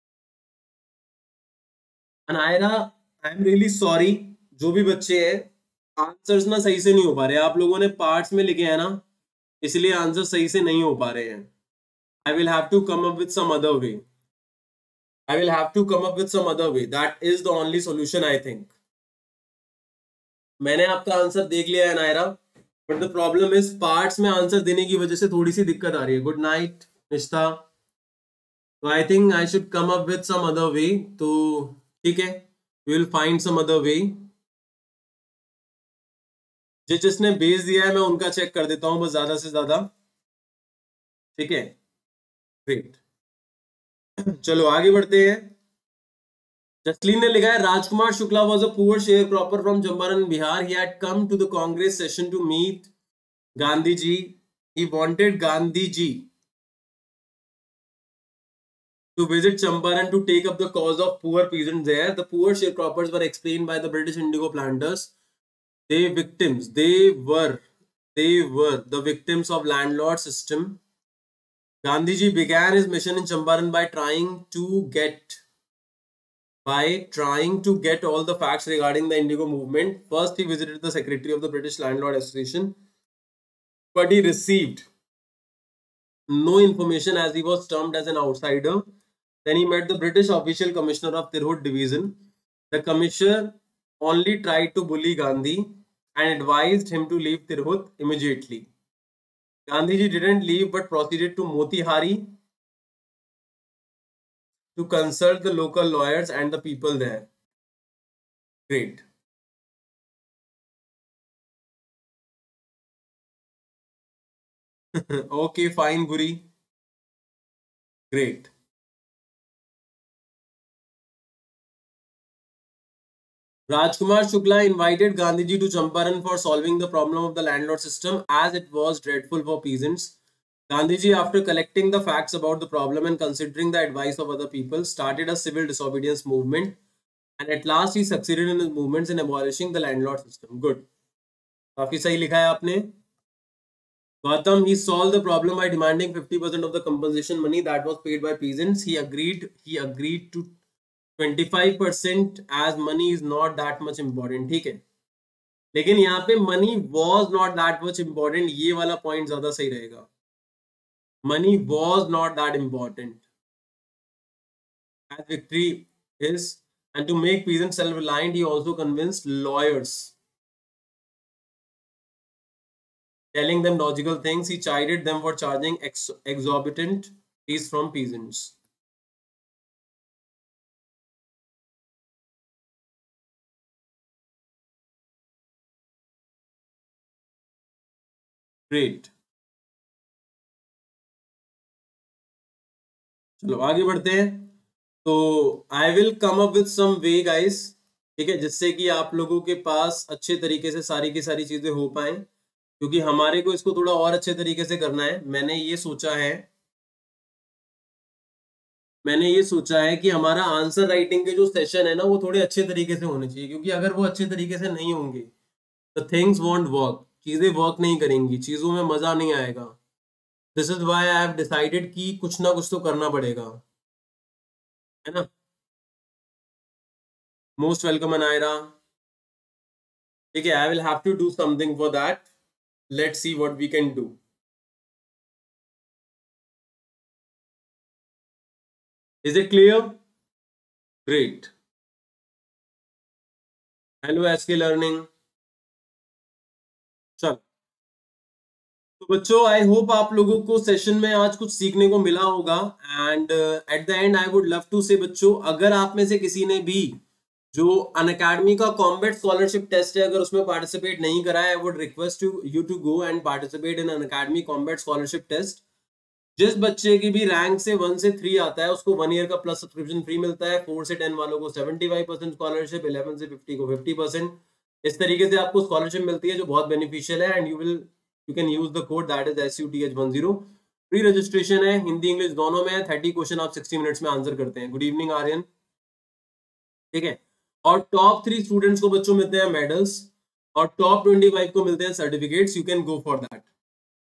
Anaira, I am really sorry, जो भी बच्चे हैं आंसर्स ना सही से नहीं हो पा रहे, आप लोगों ने पार्ट्स में लिखे हैं ना, इसलिए आंसर सही से नहीं हो पा रहे हैं। I will have to come up with some other way, I will have to come up with some other way, that is the only solution I think. मैंने आपका आंसर देख लिया है Naira, but the problem is parts में आंसर देने की वजह से थोड़ी सी दिक्कत आ रही है। गुड नाइट निष्ठा, तो I think I should come up with some other way, तो ठीक है, we will find some other way. जिस जिसने भेज दिया है मैं उनका चेक कर देता हूं बस ज्यादा से ज्यादा, ठीक है? ग्रेट, चलो आगे बढ़ते हैं। जसलीन ने लिखा है Rajkumar Shukla was a poor share cropper from Champaran Bihar, he had come to the Congress session to meet Gandhi ji, he wanted Gandhi ji to visit Champaran to take up the cause of poor peasants there. The poor sharecroppers were explained by the British indigo planters. They victims, they were, they were the victims of landlord system. Gandhiji began his mission in Champaran by trying to get by trying to get all the facts regarding the indigo movement. First, he visited the secretary of the British Landlord Association, but he received no information as he was termed as an outsider. Then he met the British official commissioner of Tirhut division. The commissioner only tried to bully Gandhi and advised him to leave Tirhut immediately. Gandhiji didn't leave but proceeded to Motihari to consult the local lawyers and the people there. Great. Okay, fine, Guri. Great. Rajkumar Shukla invited Gandhiji to Champaran for solving the problem of the landlord system as it was dreadful for peasants. Gandhiji, after collecting the facts about the problem and considering the advice of other people, started a civil disobedience movement, and at last he succeeded in his movements in abolishing the landlord system. Good. काफी सही लिखा है आपने। Gautam, he solved the problem by demanding fifty percent of the compensation money that was paid by peasants. He agreed. He agreed to twenty-five percent as money is not that much important. ठीक है, लेकिन यहाँ पे money was not that much important, ये वाला point ज्यादा सही रहेगा। Money was not that important as victory is, and to make peasants self-reliant, he also convinced lawyers, telling them logical things. He chided them for charging ex exorbitant fees from peasants. Great. चलो आगे बढ़ते हैं। तो I will come up with some way guys, ठीक है, जिससे कि आप लोगों के पास अच्छे तरीके से सारी की सारी चीजें हो पाए, क्योंकि हमारे को इसको थोड़ा और अच्छे तरीके से करना है। मैंने ये सोचा है मैंने ये सोचा है कि हमारा आंसर राइटिंग के जो सेशन है ना वो थोड़े अच्छे तरीके से होने चाहिए, क्योंकि अगर वो अच्छे तरीके से नहीं होंगे तो थिंग्स वॉन्ट वर्क, चीजें वर्क नहीं करेंगी, चीजों में मजा नहीं आएगा। This is why I have decided कि कुछ ना कुछ तो करना पड़ेगा, है ना? Most welcome Anaira. ठीक है, I will have to do something for that, let's see what we can do. Is it clear? Great. Hello SK learning. चल तो बच्चों आई होप आप लोगों को सेशन में आज कुछ सीखने को मिला होगा and at the end I would love to say बच्चों, अगर आप में से किसी ने भी जो अनअकैडमी का कॉम्बैट स्कॉलरशिप टेस्ट है अगर उसमें पार्टिसिपेट नहीं करा है, I would request you you to go and participate in Unacademy combat scholarship test. जिस बच्चे की भी रैंक से वन से थ्री आता है उसको वन ईयर का प्लस सब्सक्रिप्शन फ्री मिलता है। फोर से टेन वालों को seventy five percent scholarship, eleven से फिफ्टी को फिफ्टी परसेंट। इस तरीके से आपको स्कॉलरशिप मिलती है जो बहुत बेनिफिशियल है and you will you can use the code that is S U T H one zero. Free registration है, हिंदी इंग्लिश दोनों में है। थर्टी क्वेश्चन आप सिक्सटी मिनट्स में आंसर करते हैं। Good evening Aryan. ठीक है, और टॉप थ्री स्टूडेंट्स को बच्चों मिलते हैं मेडल्स और टॉप ट्वेंटी फाइव को मिलते हैं certificates. You can go for that.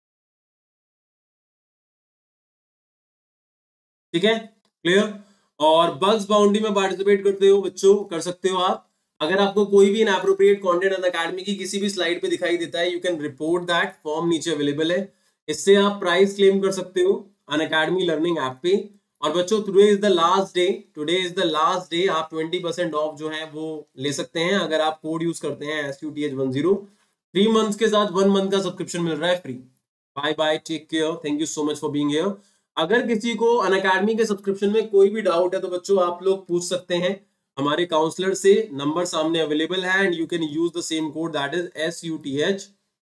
ठीक है, क्लियर। और बग्स बाउंड्री में पार्टिसिपेट करते हो बच्चों, कर सकते हो आप। अगर आपको कोई भी इनएप्रोप्रिएट कंटेंट अनअकैडमी की किसी भी स्लाइड पे दिखाई देता है, you can report that. Form नीचे अवेलेबल है, इससे आप प्राइस क्लेम कर सकते हो अनअकैडमी लर्निंग ऐप पे। और बच्चों today is the last day, today is the last day. आप ट्वेंटी परसेंट ऑफ जो है वो ले सकते हैं अगर आप कोड यूज करते हैं S U T H one zero. Three months के साथ वन मंथ का सब्सक्रिप्शन मिल रहा है free. Bye bye, take care, thank you so much for being here. अगर किसी को अनअकैडमी के सब्सक्रिप्शन में कोई भी डाउट है तो बच्चों आप लोग पूछ सकते हैं हमारे काउंसलर से। नंबर सामने अवेलेबल है and you can use the same code that is S U T H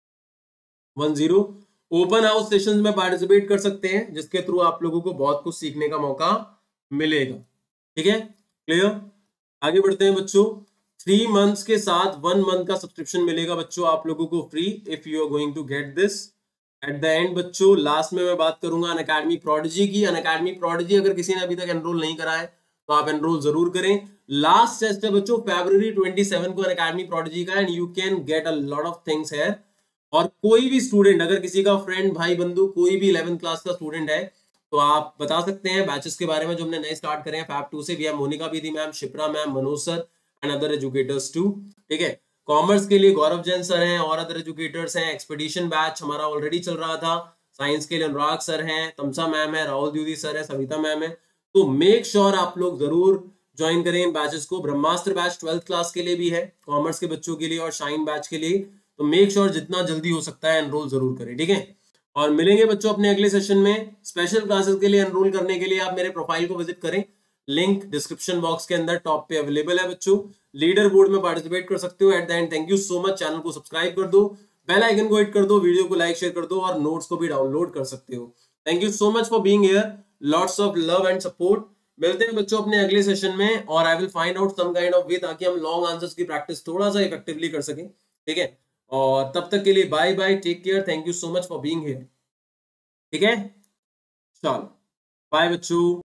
one zero. Open house sessions में पार्टिसिपेट कर सकते हैं जिसके थ्रू आप लोगों को बहुत कुछ सीखने का मौका मिलेगा। ठीक है, क्लियर। आगे बढ़ते हैं बच्चों। थ्री मंथ्स के साथ वन मंथ का सब्सक्रिप्शन मिलेगा बच्चों आप लोगों को free if you are going to get this. At the end बच्चों लास्ट में मैं बात करूंगा अनअकैडमी प्रोडिजी की। अनअकैडमी प्रोडिजी अगर किसी ने अभी तक एनरोल नहीं करा है तो आप एनरोल जरूर करें। लास्ट टेस्ट है बच्चों फरवरी ट्वेंटी सेवन को अनअकैडमी प्रोडिजी का and you can get a lot of things here. और कोई भी स्टूडेंट, अगर किसी का फ्रेंड भाई बंधु कोई भी इलेवेंथ क्लास का स्टूडेंट है तो आप बता सकते हैं बैचेस के बारे में जो हमने नए स्टार्ट करें हैं फैब टू से। We have Monica Vidhi ma'am, Shipra ma'am, Manoj sir and other educators too. ठीक है, कॉमर्स के लिए गौरव जैन सर हैं और अदर एजुकेटर्स हैं। एक्सपीडिशन बैच हमारा ऑलरेडी चल रहा था। साइंस के लिए अनुराग सर हैं, तमसा मैम है, राहुल द्विवेदी सर है, सविता मैम है। तो मेक श्योर sure आप लोग जरूर ज्वाइन करें इन बैचेस को। ब्रह्मास्त्र बैच ट्वेल्थ क्लास के लिए भी है, कॉमर्स के बच्चों के लिए और शाइन बैच के लिए। तो मेक श्योर sure जितना जल्दी हो सकता है एनरोल जरूर करें। ठीक है, और मिलेंगे बच्चों अपने अगले सेशन में। स्पेशल क्लासेस के लिए एनरोल करने के लिए आप मेरे प्रोफाइल को विजिट करें, लिंक डिस्क्रिप्शन बॉक्स के अंदर टॉप पे अवेलेबल है बच्चों। लीडर बोर्ड में पार्टिसिपेट कर सकते हो। At the end thank you so much. Channel को सब्सक्राइब कर दो, बेल आइकन को हिट कर दो, वीडियो को लाइक शेयर कर दो और नोट्स को भी डाउनलोड कर सकते हो। Thank you so much for being here, lots of love and support. मिलते हैं बच्चों अपने अगले सेशन में और I will find out some kind of way ताकि हम लॉन्ग आंसर्स की प्रैक्टिस थोड़ा सा इफेक्टिवली कर सकें। ठीक है, और तब तक के लिए bye bye, take care, thank you so much for being here. ठीक है, चलो बाय बच्चों।